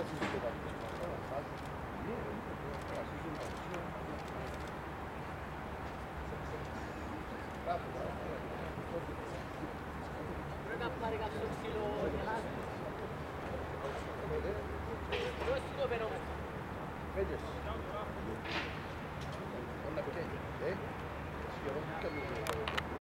Πρέπει να πάρει κάποιο ξύλο γελάς. Ποιος είναι το φαινόμενο. Vedi? Non la vedi? Schierung